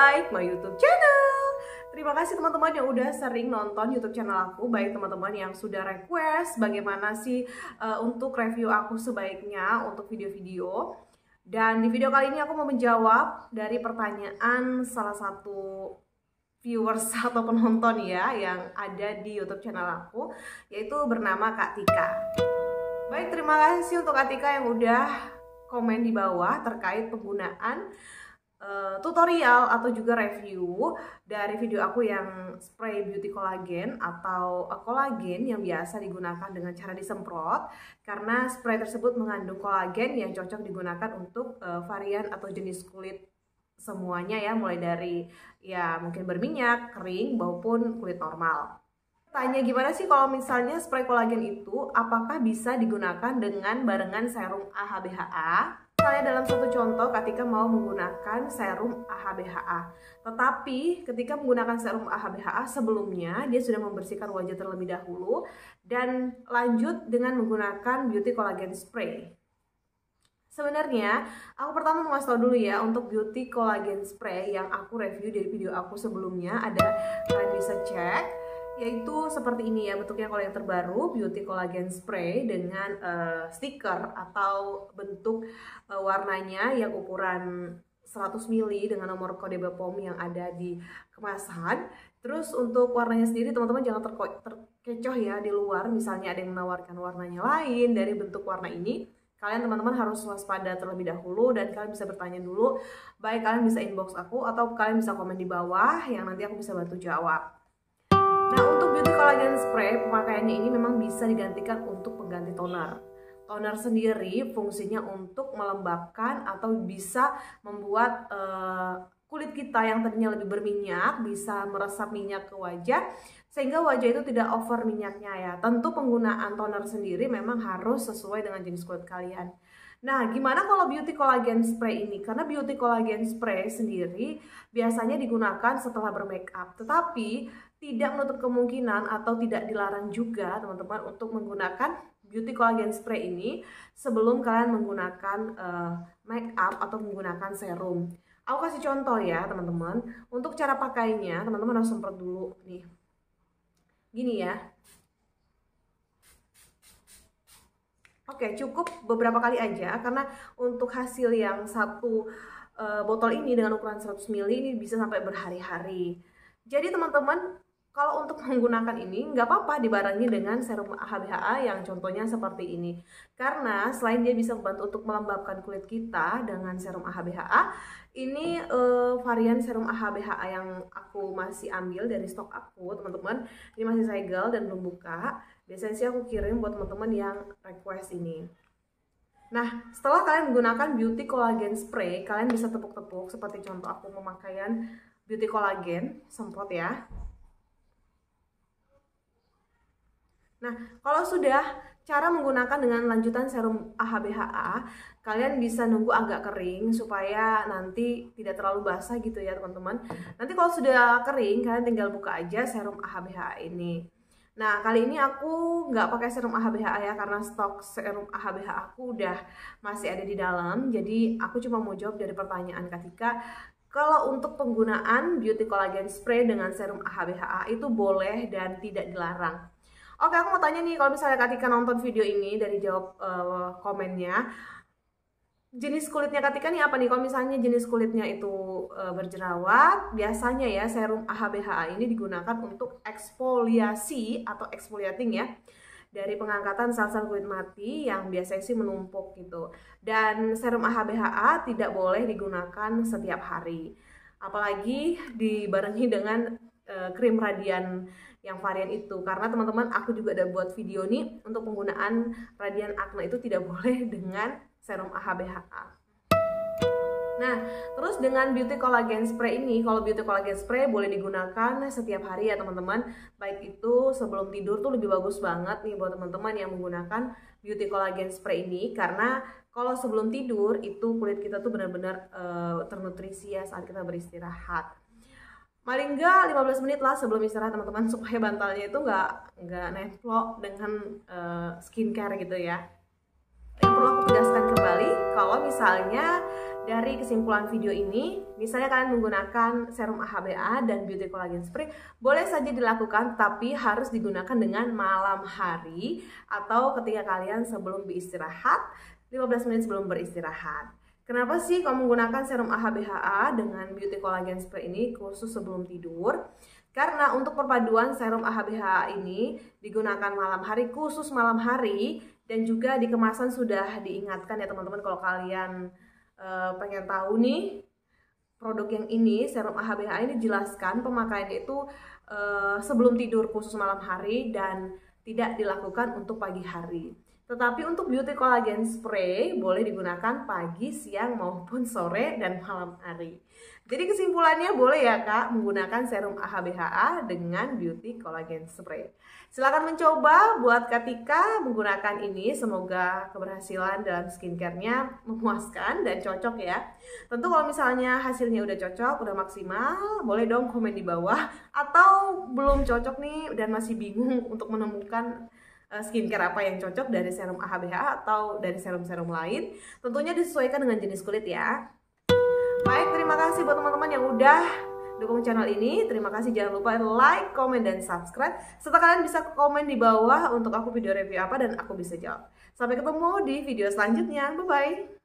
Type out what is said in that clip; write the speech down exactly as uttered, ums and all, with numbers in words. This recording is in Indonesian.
like my YouTube channel. Terima kasih teman-teman yang udah sering nonton YouTube channel aku, baik teman-teman yang sudah request bagaimana sih uh, untuk review aku sebaiknya untuk video-video. Dan di video kali ini aku mau menjawab dari pertanyaan salah satu viewers atau penonton ya yang ada di YouTube channel aku, yaitu bernama Kak Tika. Baik, terima kasih untuk Kak Tika yang udah komen di bawah terkait penggunaan uh, tutorial atau juga review dari video aku yang spray beauty collagen atau uh, kolagen yang biasa digunakan dengan cara disemprot, karena spray tersebut mengandung kolagen yang cocok digunakan untuk uh, varian atau jenis kulit semuanya ya, mulai dari ya mungkin berminyak, kering maupun kulit normal. Tanya gimana sih kalau misalnya spray kolagen itu apakah bisa digunakan dengan barengan serum A H B H A? Misalnya dalam satu contoh ketika mau menggunakan serum A H B H A, tetapi ketika menggunakan serum A H B H A sebelumnya dia sudah membersihkan wajah terlebih dahulu dan lanjut dengan menggunakan beauty collagen spray. Sebenarnya aku pertama mau ngasih tau dulu ya, untuk beauty collagen spray yang aku review dari video aku sebelumnya ada, kalian bisa cek, yaitu seperti ini ya bentuknya. Kalau yang terbaru beauty collagen spray dengan uh, stiker atau bentuk uh, warnanya yang ukuran seratus mililiter dengan nomor kode B P O M yang ada di kemasan. Terus untuk warnanya sendiri teman-teman jangan terkecoh ya di luar, misalnya ada yang menawarkan warnanya lain dari bentuk warna ini. Kalian teman-teman harus waspada terlebih dahulu dan kalian bisa bertanya dulu, baik kalian bisa inbox aku atau kalian bisa komen di bawah yang nanti aku bisa bantu jawab. Nah, untuk beauty collagen spray pemakaiannya ini memang bisa digantikan untuk pengganti toner. Toner sendiri fungsinya untuk melembabkan atau bisa membuat uh, kulit kita yang tadinya lebih berminyak bisa meresap minyak ke wajah sehingga wajah itu tidak over minyaknya ya. Tentu penggunaan toner sendiri memang harus sesuai dengan jenis kulit kalian. Nah, gimana kalau beauty collagen spray ini? Karena beauty collagen spray sendiri biasanya digunakan setelah bermake up, tetapi tidak menutup kemungkinan atau tidak dilarang juga teman-teman untuk menggunakan beauty collagen spray ini sebelum kalian menggunakan uh, make up atau menggunakan serum. Aku kasih contoh ya teman-teman. Untuk cara pakainya, teman-teman harus semprot dulu nih. Gini ya. Oke, cukup beberapa kali aja karena untuk hasil yang satu uh, botol ini dengan ukuran seratus mililiter ini bisa sampai berhari-hari. Jadi teman-teman, kalau untuk menggunakan ini nggak apa-apa dibarengi dengan serum A H B H A yang contohnya seperti ini. Karena selain dia bisa membantu untuk melembabkan kulit kita dengan serum A H B H A, ini uh, varian serum A H B H A yang aku masih ambil dari stok aku teman-teman. Ini masih segel dan belum buka. Biasanya sih aku kirim buat teman-teman yang request ini. Nah, setelah kalian menggunakan beauty collagen spray, kalian bisa tepuk-tepuk seperti contoh aku pemakaian beauty collagen, semprot ya. Nah, kalau sudah cara menggunakan dengan lanjutan serum A H B H A, kalian bisa nunggu agak kering supaya nanti tidak terlalu basah gitu ya teman-teman. Nanti kalau sudah kering, kalian tinggal buka aja serum A H B H A ini. Nah, kali ini aku nggak pakai serum A H B H A ya, karena stok serum A H B H A aku udah masih ada di dalam. Jadi aku cuma mau jawab dari pertanyaan Katika. Kalau untuk penggunaan beauty collagen spray dengan serum A H B H A itu boleh dan tidak dilarang. Oke, aku mau tanya nih, kalau misalnya Katika nonton video ini dari jawab uh, komennya, jenis kulitnya Katika nih apa nih? Kalau misalnya jenis kulitnya itu uh, berjerawat, biasanya ya serum A H B H A ini digunakan untuk eksfoliasi atau exfoliating ya, dari pengangkatan sel-sel kulit mati yang biasanya sih menumpuk gitu. Dan serum A H B H A tidak boleh digunakan setiap hari, apalagi dibarengi dengan uh, krim radian yang varian itu, karena teman-teman aku juga ada buat video nih untuk penggunaan radian akne itu tidak boleh dengan serum A H B H A. Nah, terus dengan beauty collagen spray ini, kalau beauty collagen spray boleh digunakan setiap hari ya teman-teman. Baik itu sebelum tidur tuh lebih bagus banget nih buat teman-teman yang menggunakan beauty collagen spray ini, karena kalau sebelum tidur itu kulit kita tuh benar-benar uh, ternutrisi ya saat kita beristirahat. Paling enggak lima belas menit lah sebelum istirahat teman-teman, supaya bantalnya itu nggak nggak nempel dengan uh, skincare gitu ya. Yang perlu aku tegaskan ke kembali kalau misalnya dari kesimpulan video ini, misalnya kalian menggunakan serum A H B A dan Beauty Collagen Spray, boleh saja dilakukan, tapi harus digunakan dengan malam hari atau ketika kalian sebelum beristirahat, lima belas menit sebelum beristirahat. Kenapa sih kamu menggunakan serum A H B H A dengan Beauty Collagen Spray ini khusus sebelum tidur? Karena untuk perpaduan serum A H B H A ini digunakan malam hari, khusus malam hari, dan juga di kemasan sudah diingatkan ya teman-teman, kalau kalian uh, pengen tahu nih produk yang ini, serum A H B H A ini jelaskan pemakaiannya itu uh, sebelum tidur khusus malam hari dan tidak dilakukan untuk pagi hari. Tetapi untuk Beauty Collagen Spray boleh digunakan pagi, siang, maupun sore dan malam hari. Jadi kesimpulannya boleh ya Kak menggunakan serum A H B H A dengan Beauty Collagen Spray. Silahkan mencoba buat Katika menggunakan ini. Semoga keberhasilan dalam skincare-nya memuaskan dan cocok ya. Tentu kalau misalnya hasilnya udah cocok, udah maksimal, boleh dong komen di bawah. Atau belum cocok nih dan masih bingung untuk menemukan skincare apa yang cocok dari serum A H B H A atau dari serum-serum lain, tentunya disesuaikan dengan jenis kulit ya. Baik, terima kasih buat teman-teman yang udah dukung channel ini. Terima kasih, jangan lupa like, komen, dan subscribe. Serta kalian bisa komen di bawah untuk aku video review apa dan aku bisa jawab. Sampai ketemu di video selanjutnya. Bye-bye.